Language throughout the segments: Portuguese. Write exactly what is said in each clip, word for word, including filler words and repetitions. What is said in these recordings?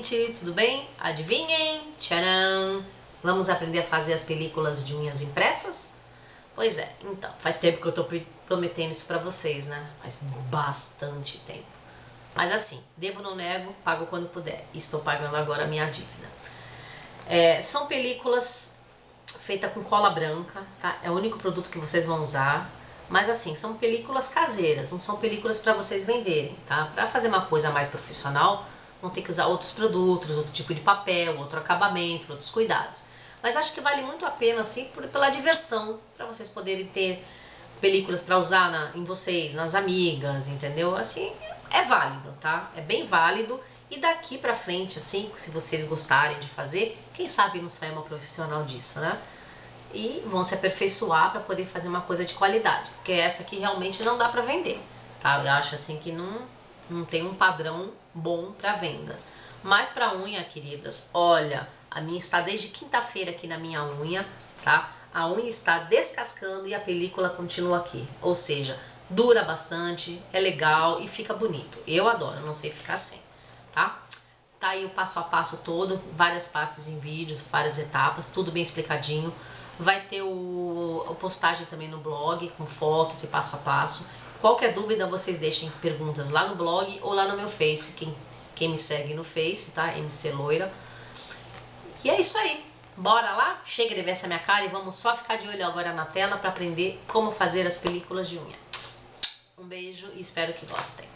gente, tudo bem? Adivinhem? Tcharam! Vamos aprender a fazer as películas de unhas impressas? Pois é, então, faz tempo que eu tô prometendo isso pra vocês, né? Faz bastante tempo. Mas assim, devo, não nego, pago quando puder. Estou pagando agora a minha dívida. É, são películas feitas com cola branca, tá? É o único produto que vocês vão usar. Mas assim, são películas caseiras, não são películas para vocês venderem, tá? Para fazer uma coisa mais profissional, vão ter que usar outros produtos, outro tipo de papel, outro acabamento, outros cuidados. Mas acho que vale muito a pena, assim, por, pela diversão, para vocês poderem ter películas para usar na, em vocês, nas amigas, entendeu? Assim, é válido, tá? É bem válido. E daqui pra frente, assim, se vocês gostarem de fazer, quem sabe não sai uma profissional disso, né? E vão se aperfeiçoar para poder fazer uma coisa de qualidade, porque essa aqui realmente não dá para vender, tá? Eu acho assim que não, não tem um padrão bom para vendas. Mas para unha, queridas, olha, a minha está desde quinta-feira aqui na minha unha, tá? A unha está descascando e a película continua aqui, ou seja, dura bastante, é legal e fica bonito. Eu adoro, não sei ficar sem, tá? Tá aí o passo a passo todo, várias partes em vídeos, várias etapas, tudo bem explicadinho. Vai ter o, a postagem também no blog, com fotos e passo a passo. Qualquer dúvida, vocês deixem perguntas lá no blog ou lá no meu Face, quem, quem me segue no Face, tá? M C Loira. E é isso aí. Bora lá? Chega de ver essa minha cara e vamos só ficar de olho agora na tela para aprender como fazer as películas de unha. Um beijo e espero que gostem.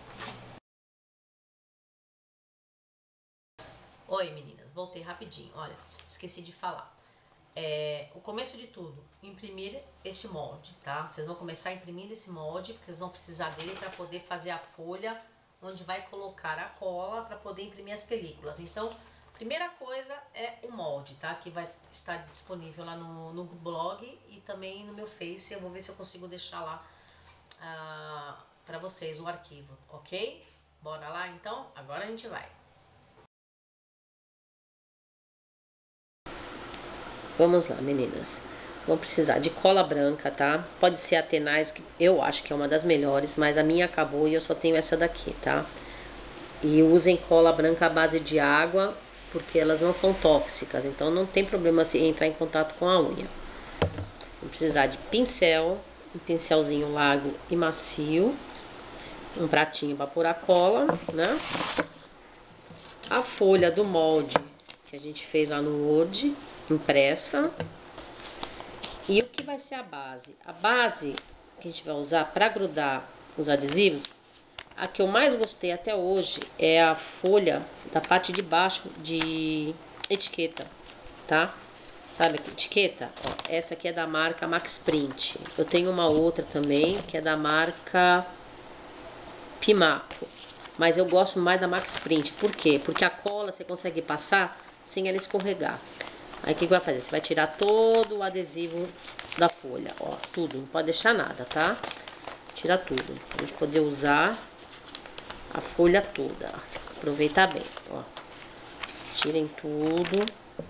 Oi meninas, voltei rapidinho. Olha, esqueci de falar. É, o começo de tudo, imprimir este molde, tá? Vocês vão começar a imprimir esse molde, porque vocês vão precisar dele para poder fazer a folha onde vai colocar a cola para poder imprimir as películas. Então, primeira coisa é o molde, tá? Que vai estar disponível lá no, no blog e também no meu Face. Eu vou ver se eu consigo deixar lá ah, para vocês o arquivo, ok? Bora lá então? Agora a gente vai. Vamos lá, meninas. Vão precisar de cola branca, tá? Pode ser a Tenaz, que eu acho que é uma das melhores, mas a minha acabou e eu só tenho essa daqui, tá? E usem cola branca à base de água, porque elas não são tóxicas, então não tem problema se entrar em contato com a unha. Vão precisar de pincel, um pincelzinho largo e macio, um pratinho para pôr a cola, né? A folha do molde que a gente fez lá no Word, impressa. E o que vai ser a base? A base que a gente vai usar para grudar os adesivos, a que eu mais gostei até hoje é a folha da parte de baixo de etiqueta, tá? Sabe que etiqueta? Ó, essa aqui é da marca Max Print. Eu tenho uma outra também que é da marca Pimaco, mas eu gosto mais da Max Print. Por quê? Porque a cola você consegue passar sem ela escorregar. Aí o que, que vai fazer? Você vai tirar todo o adesivo da folha, ó, tudo, não pode deixar nada, tá? Tira tudo, pra gente poder usar a folha toda, aproveitar bem, ó. Tirem tudo,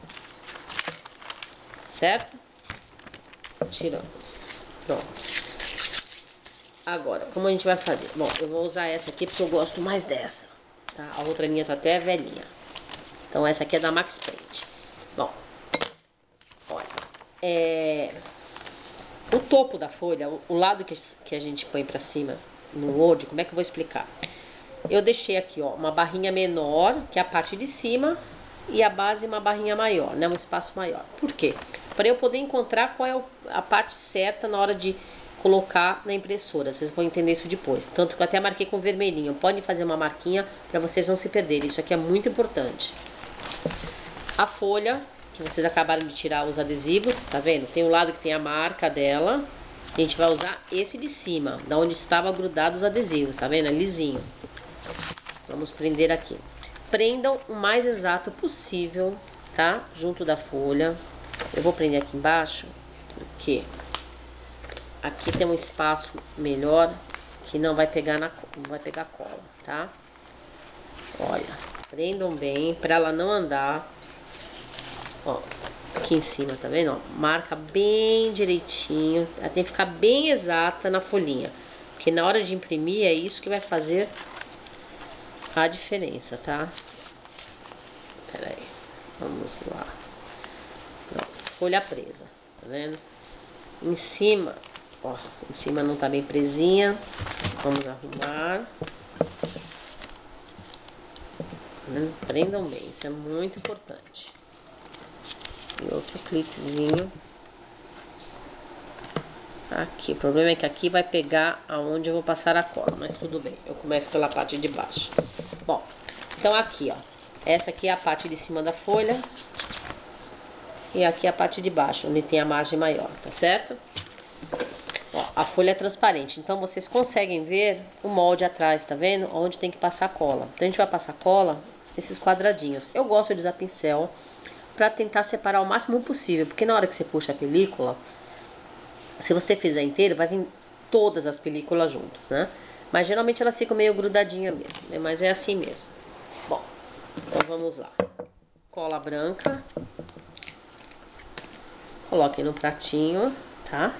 certo? Tiramos, pronto. Agora, como a gente vai fazer? Bom, eu vou usar essa aqui porque eu gosto mais dessa, tá? A outra minha tá até velhinha. Então essa aqui é da Max Print. Bom, olha, é, o topo da folha, o, o lado que, que a gente põe pra cima no Word, como é que eu vou explicar? Eu deixei aqui, ó, uma barrinha menor, que é a parte de cima, e a base uma barrinha maior, né, um espaço maior. Por quê? Para eu poder encontrar qual é o, a parte certa na hora de colocar na impressora. Vocês vão entender isso depois. Tanto que eu até marquei com vermelhinho. Podem fazer uma marquinha para vocês não se perderem. Isso aqui é muito importante. A folha, que vocês acabaram de tirar os adesivos, tá vendo? Tem o lado que tem a marca dela. A gente vai usar esse de cima, da onde estava grudado os adesivos, tá vendo? É lisinho. Vamos prender aqui. Prendam o mais exato possível, tá? Junto da folha. Eu vou prender aqui embaixo, porque aqui tem um espaço melhor que não vai pegar na, não vai pegar cola, tá? Olha, prendam bem para ela não andar. Ó, aqui em cima, tá vendo? Ó, marca bem direitinho. Ela tem que ficar bem exata na folhinha, porque na hora de imprimir é isso que vai fazer a diferença, tá? Vamos lá. Pronto, folha presa, tá vendo? Em cima, ó, em cima não tá bem presinha. Vamos arrumar. Prendam bem, isso é muito importante. E outro cliquezinho aqui. O problema é que aqui vai pegar aonde eu vou passar a cola, mas tudo bem. Eu começo pela parte de baixo. Bom, então aqui, ó. Essa aqui é a parte de cima da folha. E aqui é a parte de baixo, onde tem a margem maior, tá certo? Ó, a folha é transparente, então vocês conseguem ver o molde atrás, tá vendo? Onde tem que passar cola. Então a gente vai passar cola nesses quadradinhos. Eu gosto de usar pincel pra tentar separar o máximo possível, porque na hora que você puxa a película, se você fizer inteiro, vai vir todas as películas juntas, né? Mas geralmente elas ficam meio grudadinhas mesmo, né? Mas é assim mesmo. Bom, então vamos lá. Cola branca. Coloquem no pratinho, tá?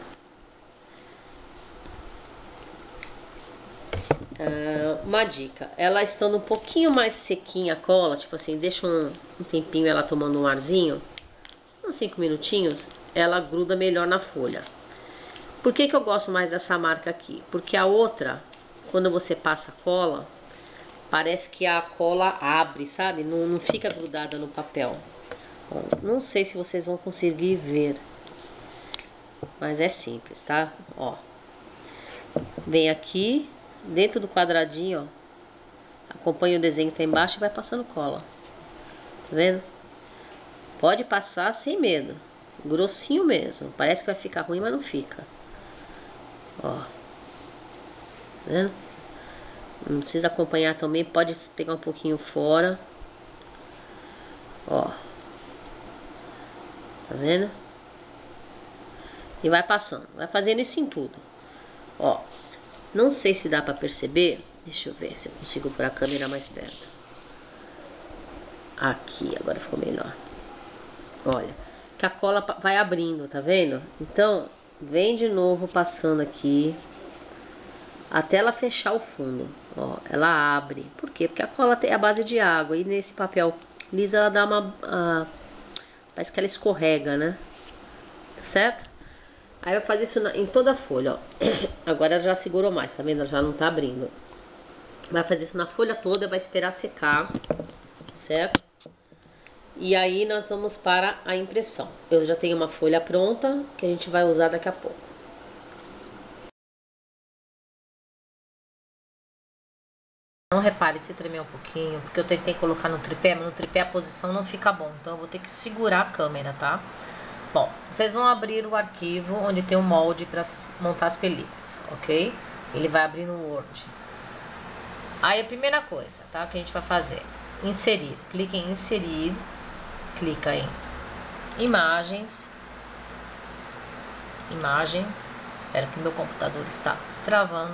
Uh, uma dica, ela estando um pouquinho mais sequinha a cola, tipo assim, deixa um, um tempinho ela tomando um arzinho, uns cinco minutinhos, ela gruda melhor na folha. Por que que eu gosto mais dessa marca aqui? Porque a outra, quando você passa a cola, parece que a cola abre, sabe? Não, não fica grudada no papel. Bom, não sei se vocês vão conseguir ver, mas é simples, tá? Ó, vem aqui dentro do quadradinho, ó, acompanha o desenho que tá embaixo e vai passando cola, tá vendo? Pode passar sem medo, grossinho mesmo, parece que vai ficar ruim, mas não fica. Ó, tá vendo? Não precisa acompanhar também, pode pegar um pouquinho fora. Ó, tá vendo? E vai passando, vai fazendo isso em tudo. Ó, não sei se dá pra perceber. Deixa eu ver se eu consigo pôr a câmera mais perto. Aqui, agora ficou melhor. Olha, que a cola vai abrindo, tá vendo? Então, vem de novo passando aqui até ela fechar o fundo. Ó, ela abre. Por quê? Porque a cola tem a base de água. E nesse papel liso ela dá uma... A, parece que ela escorrega, né? Tá certo? Aí eu faço isso na, em toda a folha, ó. Agora já segurou mais, tá vendo? Ela já não tá abrindo. Vai fazer isso na folha toda, vai esperar secar, certo? E aí nós vamos para a impressão. Eu já tenho uma folha pronta, que a gente vai usar daqui a pouco. Não repare se tremer um pouquinho, porque eu tentei colocar no tripé, mas no tripé a posição não fica bom. Então eu vou ter que segurar a câmera, tá? Bom, vocês vão abrir o arquivo onde tem o molde para montar as películas, ok? Ele vai abrir no Word. Aí a primeira coisa, tá? Que a gente vai fazer, inserir. Clique em inserir, clica em imagens, imagem. Espera que meu computador está travando.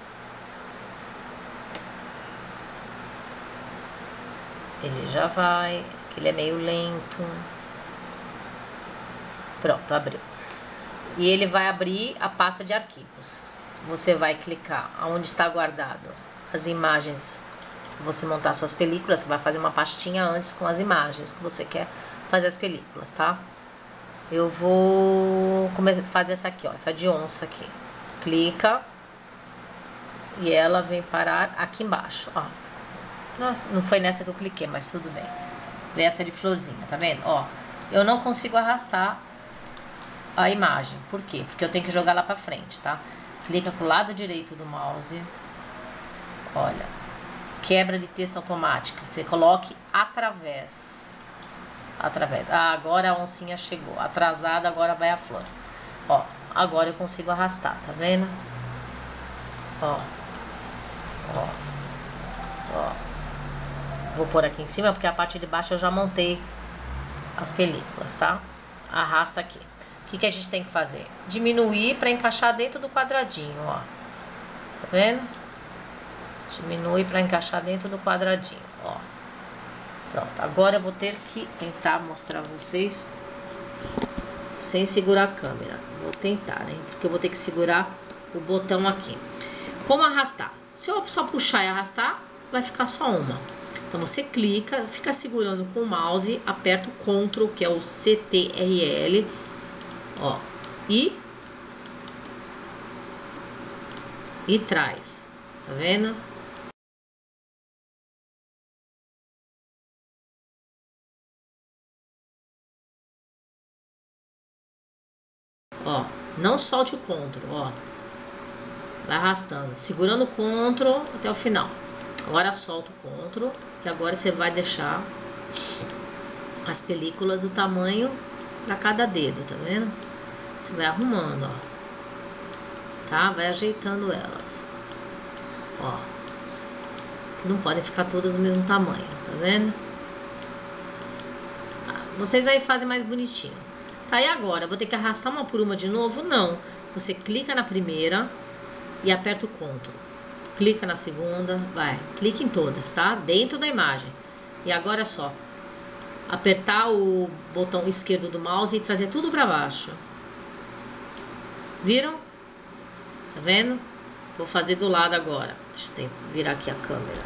Ele já vai, que ele é meio lento. Pronto, abriu. E ele vai abrir a pasta de arquivos. Você vai clicar onde está guardado as imagens. Você montar suas películas, você vai fazer uma pastinha antes com as imagens que você quer fazer as películas, tá? Eu vou fazer essa aqui, ó, essa de onça aqui. Clica e ela vem parar aqui embaixo, ó. Não, não foi nessa que eu cliquei, mas tudo bem. Vem essa de florzinha, tá vendo? Ó, eu não consigo arrastar a imagem. Por quê? Porque eu tenho que jogar lá pra frente, tá? Clica pro lado direito do mouse. Olha, quebra de texto automática. Você coloque através. Através. Ah, agora a oncinha chegou. Atrasada, agora vai a flor. Ó, agora eu consigo arrastar, tá vendo? Ó. Ó. Ó. Vou pôr aqui em cima, porque a parte de baixo eu já montei as películas, tá? Arrasta aqui. O que que a gente tem que fazer? Diminuir para encaixar dentro do quadradinho, ó. Tá vendo? Diminui para encaixar dentro do quadradinho, ó. Pronto. Agora eu vou ter que tentar mostrar pra vocês sem segurar a câmera. Vou tentar, hein? Porque eu vou ter que segurar o botão aqui. Como arrastar? Se eu só puxar e arrastar, vai ficar só uma. Então você clica, fica segurando com o mouse, aperta o Ctrl, que é o C T R L, ó, e e traz, tá vendo? Ó, não solte o Ctrl, ó, vai arrastando, segurando o Ctrl até o final. Agora solta o Ctrl, que agora você vai deixar as películas do tamanho para cada dedo, tá vendo? Você vai arrumando, ó, tá? Vai ajeitando elas, ó, não podem ficar todas do mesmo tamanho, tá vendo? Tá. Vocês aí fazem mais bonitinho. Tá, e agora? Vou ter que arrastar uma por uma de novo? Não. Você clica na primeira e aperta o Ctrl. Clica na segunda, vai. Clica em todas, tá? Dentro da imagem. E agora é só apertar o botão esquerdo do mouse e trazer tudo pra baixo. Viram? Tá vendo? Vou fazer do lado agora. Deixa eu virar aqui a câmera.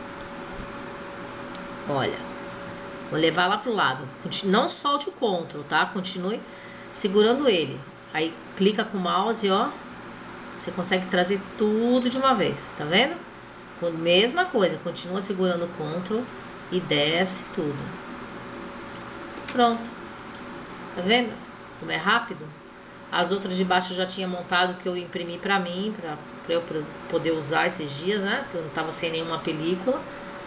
Olha. Vou levar lá pro lado. Não solte o Ctrl, tá? Continue segurando ele. Aí clica com o mouse, ó. Você consegue trazer tudo de uma vez, tá vendo? Mesma coisa, continua segurando o Ctrl e desce tudo. Pronto. Tá vendo? Como é rápido? As outras de baixo eu já tinha montado, que eu imprimi pra mim, pra, pra eu poder usar esses dias, né? Porque eu não tava sem nenhuma película.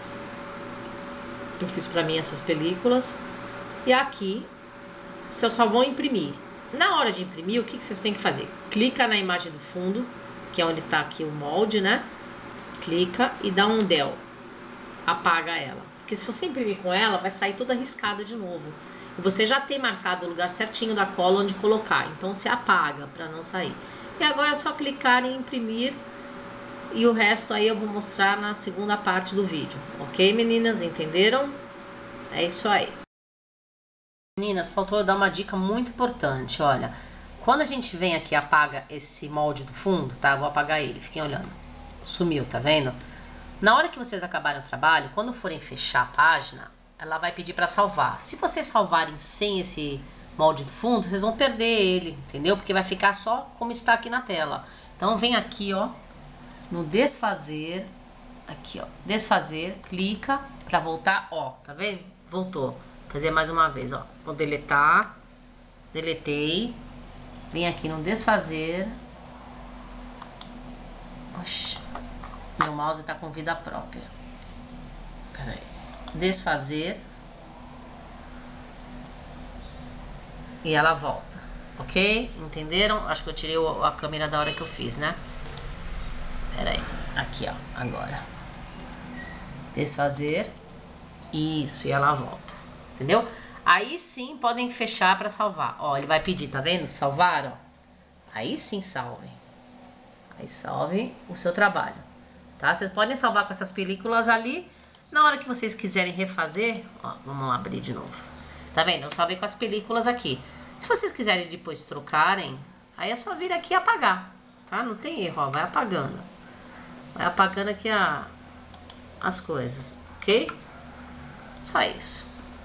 Eu fiz pra mim essas películas. E aqui, vocês só vão imprimir. Na hora de imprimir, o que, que vocês têm que fazer? Clica na imagem do fundo, que é onde tá aqui o molde, né? Clica e dá um del. Apaga ela. Porque se você imprimir com ela, vai sair toda riscada de novo. E você já tem marcado o lugar certinho da cola onde colocar. Então você apaga pra não sair. E agora é só clicar em imprimir. E o resto aí eu vou mostrar na segunda parte do vídeo. Ok, meninas? Entenderam? É isso aí. Meninas, faltou eu dar uma dica muito importante, olha. Quando a gente vem aqui e apaga esse molde do fundo, tá? Vou apagar ele, fiquem olhando. Sumiu, tá vendo? Na hora que vocês acabarem o trabalho, quando forem fechar a página, ela vai pedir pra salvar. Se vocês salvarem sem esse molde do fundo, vocês vão perder ele, entendeu? Porque vai ficar só como está aqui na tela. Então vem aqui, ó, no desfazer, aqui ó, desfazer, clica pra voltar, ó, tá vendo? Voltou. Vou fazer mais uma vez, ó, vou deletar, deletei, vem aqui no desfazer, oxi, meu mouse tá com vida própria, peraí, desfazer, e ela volta, ok? Entenderam? Acho que eu tirei a câmera da hora que eu fiz, né? Peraí, aqui ó, agora, desfazer, isso, e ela volta. Entendeu? Aí sim podem fechar para salvar. Ó, ele vai pedir, tá vendo? Salvar, ó. Aí sim salvem. Aí salvem o seu trabalho, tá? Vocês podem salvar com essas películas ali. Na hora que vocês quiserem refazer, ó, vamos lá abrir de novo. Tá vendo? Eu salvei com as películas aqui. Se vocês quiserem depois trocarem, aí é só vir aqui e apagar, tá? Não tem erro, ó, vai apagando. Vai apagando aqui a, as coisas, ok? Só isso.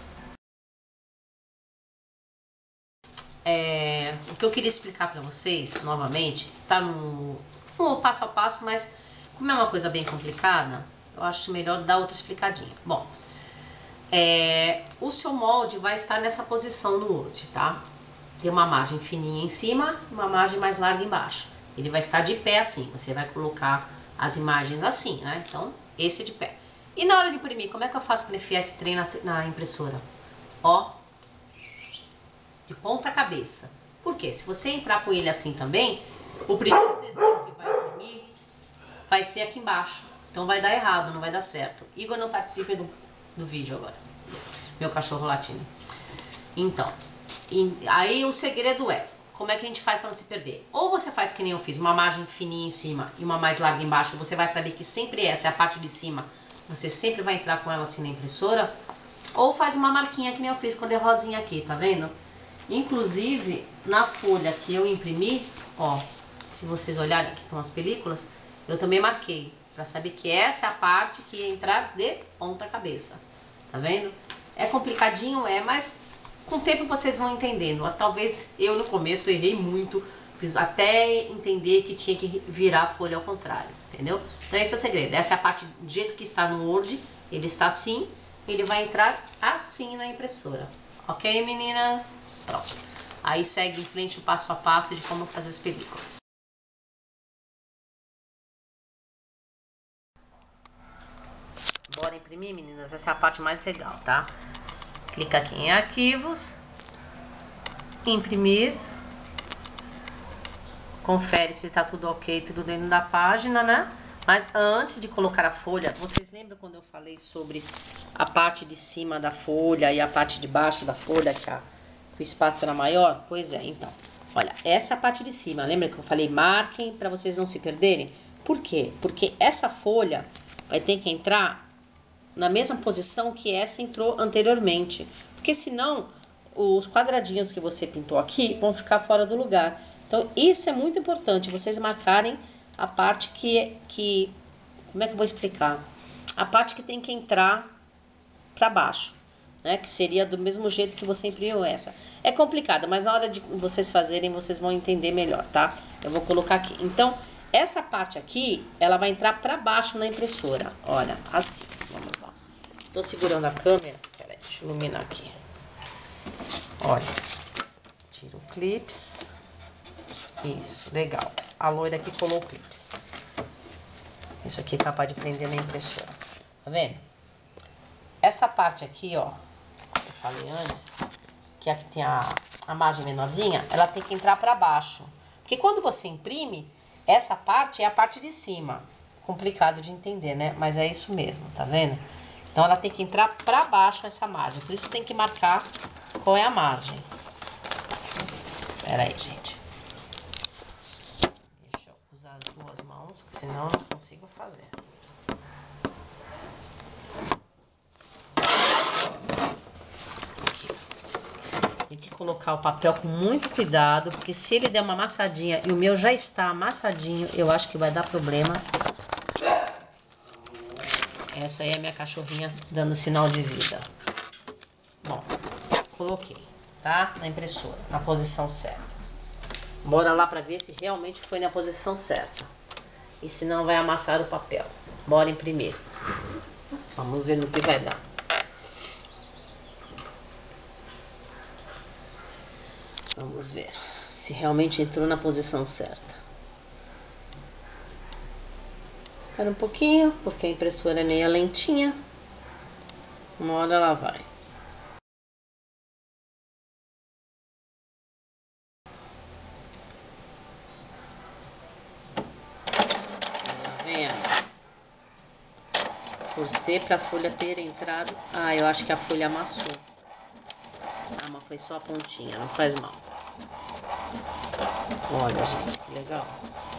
É, o que eu queria explicar pra vocês, novamente, tá no, no passo a passo, mas como é uma coisa bem complicada, eu acho melhor dar outra explicadinha. Bom, é, o seu molde vai estar nessa posição no Word, tá? Tem uma margem fininha em cima, uma margem mais larga embaixo. Ele vai estar de pé assim, você vai colocar as imagens assim, né? Então, esse de pé. E na hora de imprimir, como é que eu faço para enfiar esse trem na, na impressora? Ó, de ponta cabeça. Por quê? Se você entrar com ele assim também, o primeiro desenho que vai imprimir vai ser aqui embaixo. Então vai dar errado, não vai dar certo. Igor não participa do, do vídeo agora. Meu cachorro latindo. Então, e, aí o segredo é, como é que a gente faz para não se perder? Ou você faz que nem eu fiz, uma margem fininha em cima e uma mais larga embaixo. Você vai saber que sempre essa é a parte de cima. Você sempre vai entrar com ela assim na impressora. Ou faz uma marquinha que nem eu fiz com a rosinha aqui, tá vendo? Inclusive, na folha que eu imprimi, ó, se vocês olharem aqui com as películas, eu também marquei. Pra saber que essa é a parte que ia entrar de ponta cabeça. Tá vendo? É complicadinho, é, mas com o tempo vocês vão entendendo. Talvez eu no começo errei muito, fiz até entender que tinha que virar a folha ao contrário, entendeu? Então esse é o segredo. Essa é a parte do jeito que está no Word, ele está assim, ele vai entrar assim na impressora. Ok, meninas? Pronto. Aí segue em frente o passo a passo de como fazer as películas. Bora imprimir, meninas? Essa é a parte mais legal, tá? Clica aqui em arquivos, imprimir, confere se tá tudo ok, tudo dentro da página, né? Mas antes de colocar a folha, vocês lembram quando eu falei sobre a parte de cima da folha e a parte de baixo da folha, que, a, que o espaço era maior? Pois é, então, olha, essa é a parte de cima. Lembra que eu falei marquem para vocês não se perderem? Por quê? Porque essa folha vai ter que entrar na mesma posição que essa entrou anteriormente. Porque senão, os quadradinhos que você pintou aqui vão ficar fora do lugar. Então, isso é muito importante, vocês marcarem a parte que, que... Como é que eu vou explicar? A parte que tem que entrar para baixo, né? Que seria do mesmo jeito que você imprimiu essa. É complicado, mas na hora de vocês fazerem, vocês vão entender melhor, tá? Eu vou colocar aqui. Então, essa parte aqui, ela vai entrar para baixo na impressora. Olha, assim. Vamos lá. Tô segurando a câmera. Peraí, deixa eu iluminar aqui. Olha. Tira o clips. Isso, legal. A loira aqui colou o clips. Isso aqui é capaz de prender na impressora. Tá vendo? Essa parte aqui, ó, que eu falei antes, que aqui tem a, a margem menorzinha, ela tem que entrar para baixo. Porque quando você imprime, essa parte é a parte de cima. Complicado de entender, né? Mas é isso mesmo, tá vendo? Então ela tem que entrar para baixo essa margem. Por isso tem que marcar qual é a margem. Pera aí, gente. Deixa eu usar as duas mãos, que senão eu não consigo fazer. Aqui. Tem que colocar o papel com muito cuidado, porque se ele der uma amassadinha e o meu já está amassadinho, eu acho que vai dar problema. Essa aí é a minha cachorrinha dando sinal de vida. Bom, coloquei, tá? Na impressora, na posição certa. Bora lá pra ver se realmente foi na posição certa. E se não, vai amassar o papel. Bora imprimir. Vamos ver no que vai dar. Vamos ver se realmente entrou na posição certa. Espera um pouquinho, porque a impressora é meio lentinha. Uma hora ela vai. Tá vendo? Torcer para a folha ter entrado. Ah, eu acho que a folha amassou. Ah, mas foi só a pontinha, não faz mal. Olha, gente, que legal.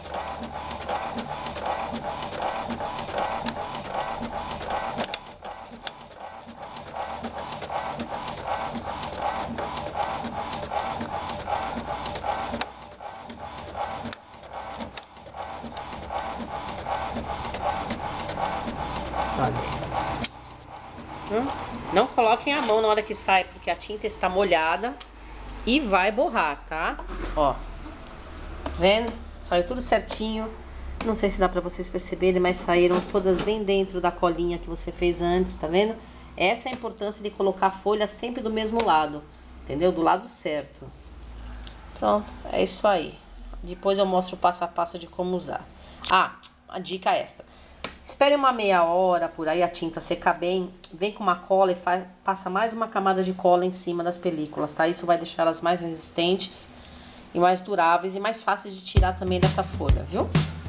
Hum? Não coloquem a mão na hora que sai, porque a tinta está molhada e vai borrar, tá? Ó, vendo? Saiu tudo certinho. Não sei se dá pra vocês perceberem, mas saíram todas bem dentro da colinha que você fez antes, tá vendo? Essa é a importância de colocar a folha sempre do mesmo lado, entendeu? Do lado certo. Pronto, é isso aí. Depois eu mostro o passo a passo de como usar. Ah, uma dica extra. Espere uma meia hora por aí a tinta secar bem, vem com uma cola e faz, passa mais uma camada de cola em cima das películas, tá? Isso vai deixar elas mais resistentes e mais duráveis e mais fáceis de tirar também dessa folha, viu?